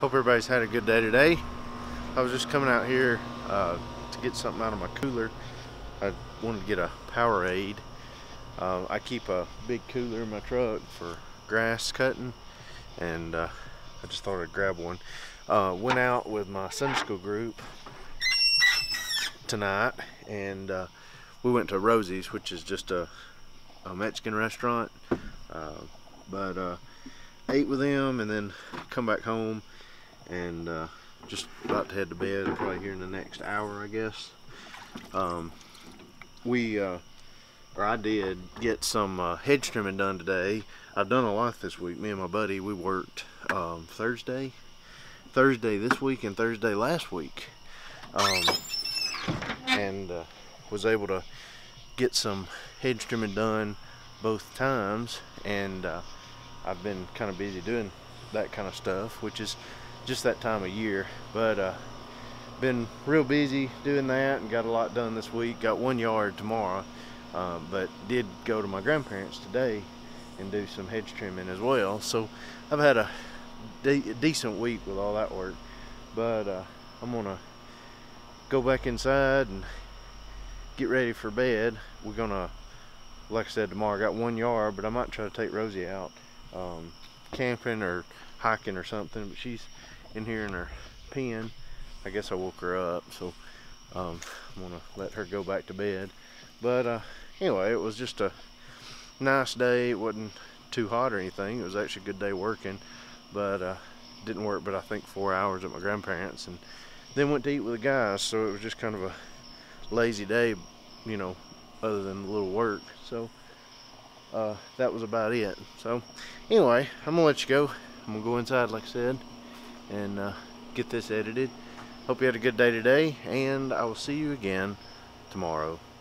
Hope everybody's had a good day today. I was just coming out here to get something out of my cooler. I wanted to get a Powerade. I keep a big cooler in my truck for grass cutting, and I just thought I'd grab one. Went out with my Sunday school group tonight, and we went to Rosie's, which is just a Mexican restaurant. Ate with them and then come back home, and just about to head to bed probably here in the next hour, I guess. I did get some hedge trimming done today. I've done a lot this week. Me and my buddy, we worked Thursday this week and Thursday last week, and was able to get some hedge trimming done both times, and I've been kind of busy doing that kind of stuff, which is just that time of year. But been real busy doing that and got a lot done this week. Got 1 yard tomorrow, but did go to my grandparents today and do some hedge trimming as well. So I've had a decent week with all that work. But I'm gonna go back inside and get ready for bed. We're gonna, like I said, tomorrow I got 1 yard, but I might try to take Rosie out camping or hiking or something, but she's in here in her pen. I guess I woke her up, so I'm gonna let her go back to bed. But anyway, it was just a nice day. It wasn't too hot or anything. It was actually a good day working, but didn't work but I think 4 hours at my grandparents, and then went to eat with the guys. So it was just kind of a lazy day, you know, other than a little work. So that was about it. So anyway, I'm gonna let you go. I'm gonna go inside, like I said, and get this edited. Hope you had a good day today, and I will see you again tomorrow.